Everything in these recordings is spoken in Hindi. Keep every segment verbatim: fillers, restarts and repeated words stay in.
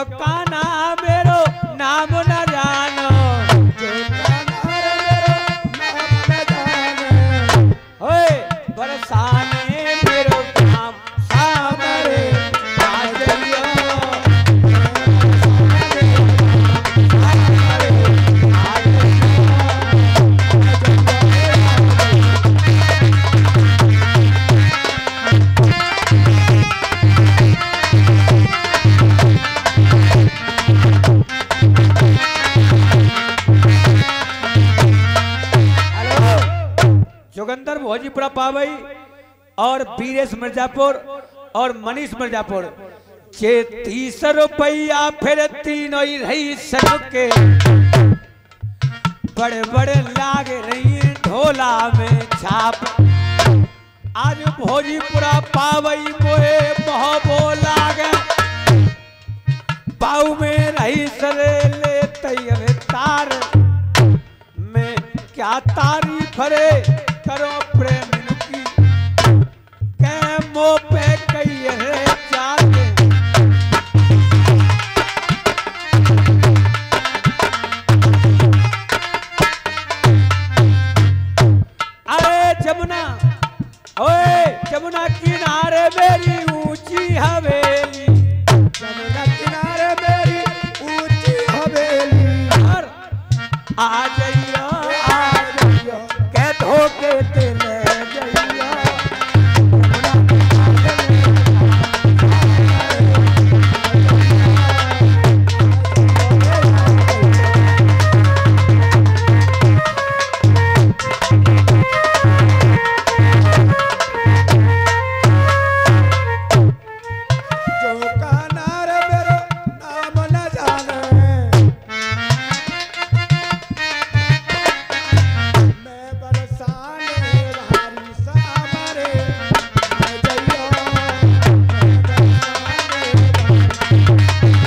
काना मेरो नाम न जानो, जो कान्हा रे मेरो नाम न जाने, ओए बरसाने मेरो काम सामरे आ जइयो, जोगंदर भोजीपुरा पावई और वीरेश मिर्जापुर और मनीष मिर्जापुर चे तीस रुपया फिर तीनों ही रही सक के बड़े बड़े लाग रही ढोला में छाप। आज भोजीपुरा पावई मोहे बहो लागे पाऊ में रही सरे ले तैयार तार में क्या तारीफ रे करो प्रेम की के मो पे कई रे जाके। अरे जमुना ओए जमुना किनारे मेरी ऊंची हवेली, जमुना किनारे मेरी ऊंची हवेली, और आ जाइयो आ जाइयो के धोके ते ले जाइयो, जो कान्हा रे मेरो नाम न जाने, मैं बरसाने भारी सामरे आ जइयो, मैं बरसाने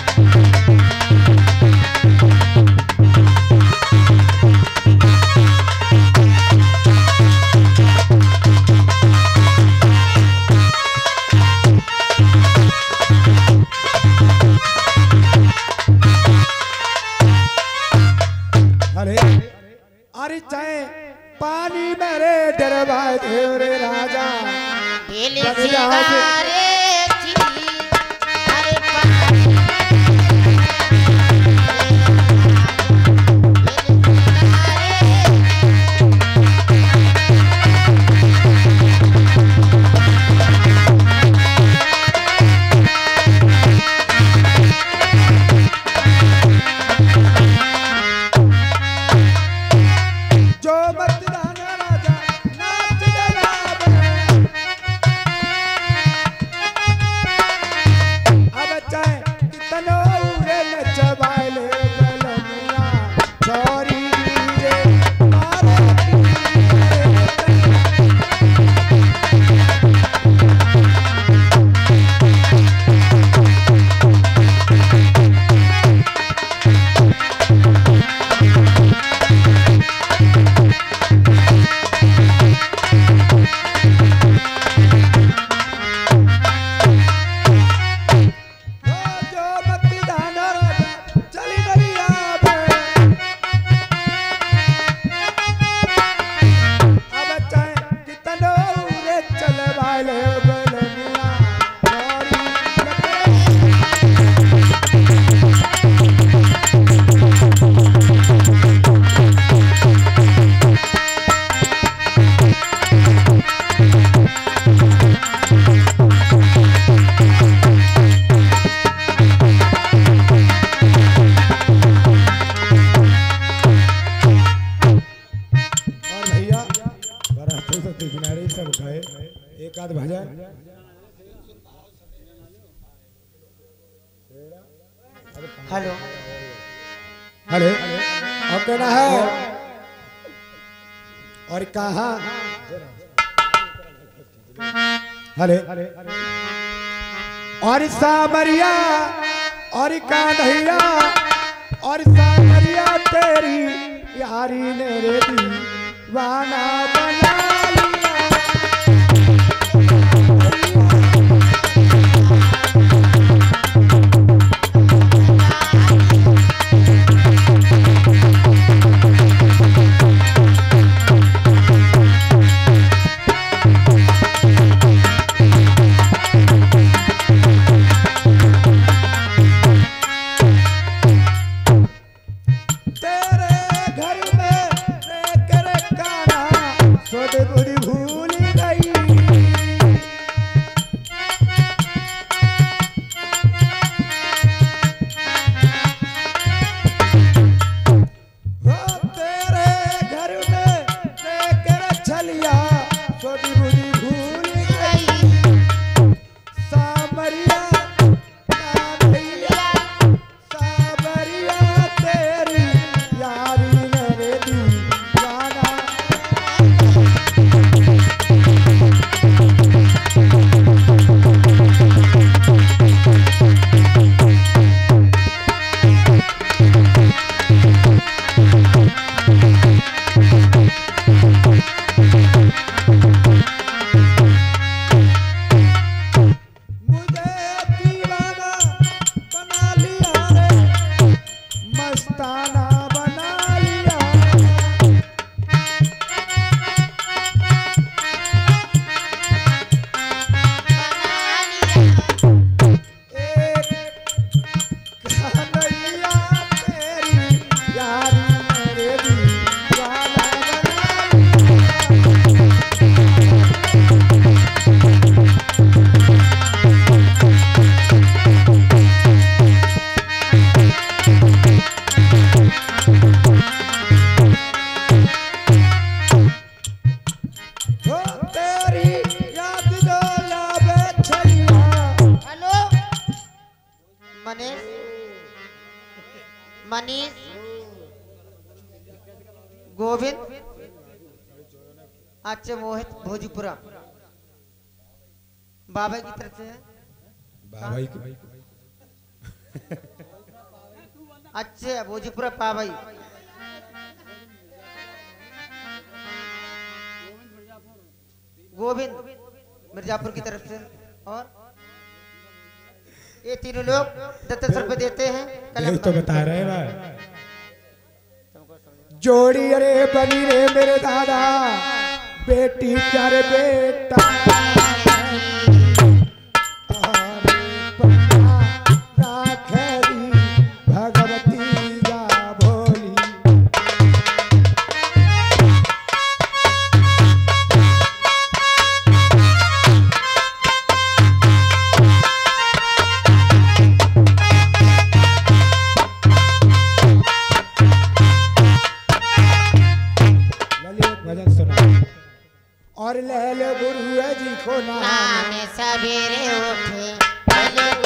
अरे अरे चाहे पानी मेरे डरवा देव रे राजा, दिल जब से यहाँ से- गारे चिड़ी, अरे पानी दिल जो मत जाना राजा नाच डरावे, अब चाहे कितनो रे नचवाले गलनिया, छोरी रे मारे जो मत जाना राजा चली नहीं आवे, अब चाहे कितनो रे चलवाले गलनिया, छोरी और भैया बरातों से किनारे सब उठाए एक आध भजन। हेलो अरे अब कहना है और कहा अरे और सामरिया और कान्हैया और सामरिया तेरी यारी ने रे दीवाना बना लिया। मनीष गोविंद अच्छे मोहित भोजपुरा बाबा की तरफ से है बाबा ही को- अच्छे भोजपुरा पाबाई गोविंद मिर्जापुर की तरफ से और ये तीनों लोग दस दस रुपए देते हैं देख तो बता रहे हैं भाई जोड़ी अरे बनी रे मेरे दादा बेटी चार बेटा अरे पन्ना राखेरी भगवती जा भोली ललित भजन सुना और ले ले गुरु जी को नाम नाम सवेरे उठे